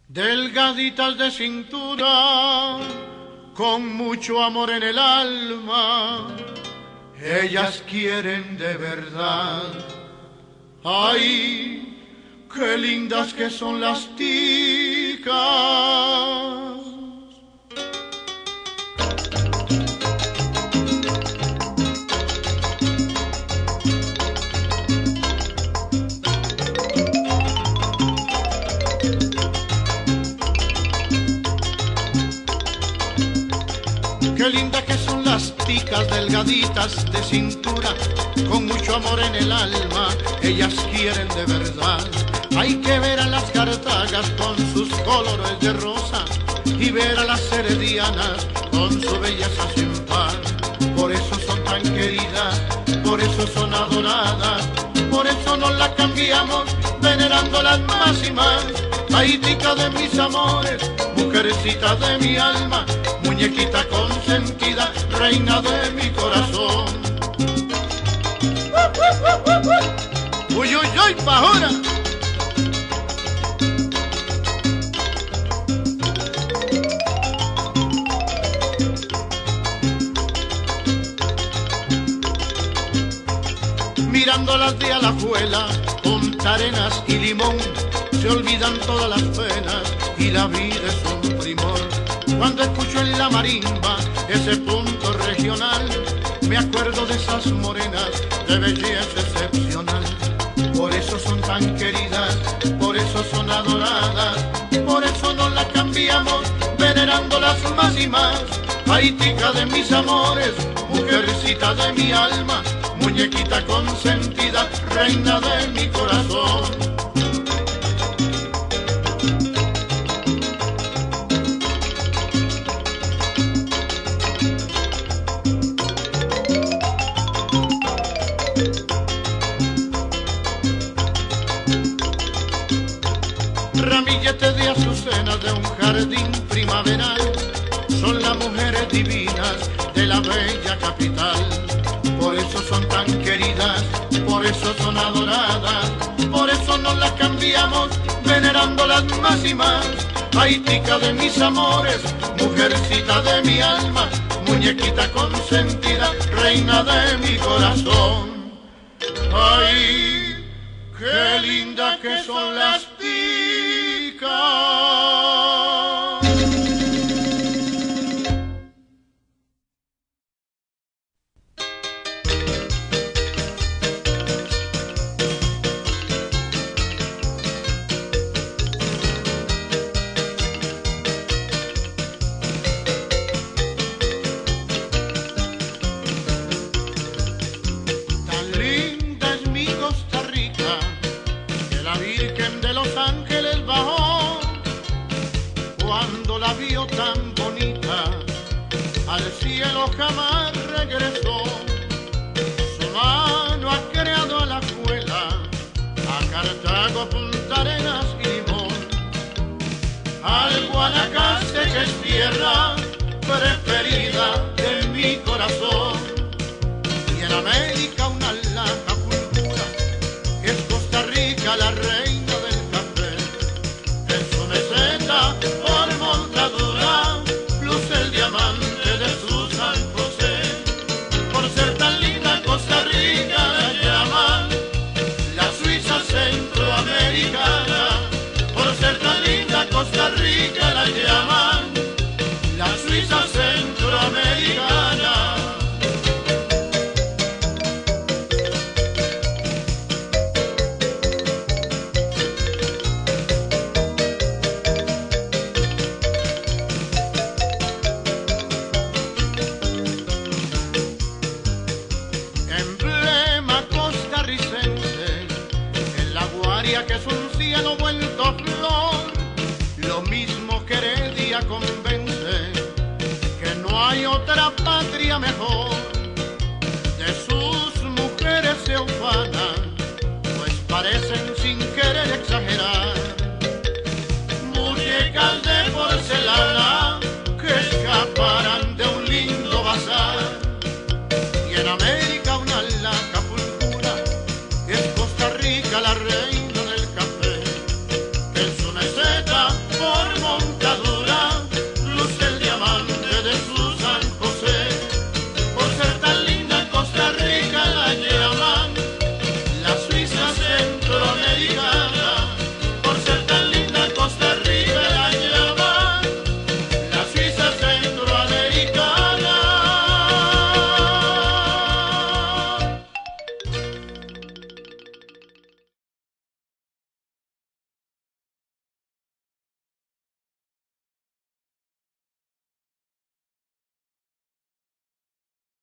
delgaditas de cintura, con mucho amor en el alma, ellas quieren de verdad. Ay, qué lindas que son las ticas. Qué lindas que son las ticas, delgaditas de cintura, con mucho amor en el alma, ellas quieren de verdad. Hay que ver a las cartagas con sus colores de rosa y ver a las heredianas con su belleza sin par. Por eso son tan queridas, por eso son adoradas, por eso no las cambiamos, venerándolas más y más. Ay, tica de mis amores, mujercita de mi alma, muñequita consentida, reina de mi corazón. Uy, uy, uy, pa' ahora. Mirándolas de Alajuela, Punta Arenas y Limón, se olvidan todas las penas y la vida es un primor. Cuando escucho en la marimba ese punto regional, me acuerdo de esas morenas de belleza excepcional. Por eso son tan queridas, por eso son adoradas, por eso no las cambiamos, venerándolas más y más. Ay, tica de mis amores, mujercita de mi alma, muñequita consentida, reina de mi corazón. Ramilletes de azucenas de un jardín primaveral son las mujeres divinas de la bella capital. Por eso son tan queridas, por eso son adoradas, por eso no las cambiamos, venerándolas más y más. Ay, tica de mis amores, mujercita de mi alma, muñequita consentida, reina de mi corazón. Ay, qué lindas que son las ticas. Cuando la vio tan bonita, al cielo jamás regresó. Su mano ha creado a la escuela, a Cartago, Punta Arenas y Limón, al Guanacaste que es tierra preferida de mi corazón. Y en América una laja cultura, que es Costa Rica la reina del café. En su meseta por montadura luce el diamante de su San José. Por ser tan linda Costa Rica la llaman la Suiza centroamericana. Por ser tan linda Costa Rica la llaman la Suiza centroamericana. Que es un cielo vuelto flor, lo mismo que Heredia convence que no hay otra patria mejor. De sus mujeres se ufanan, pues parecen sin querer exagerar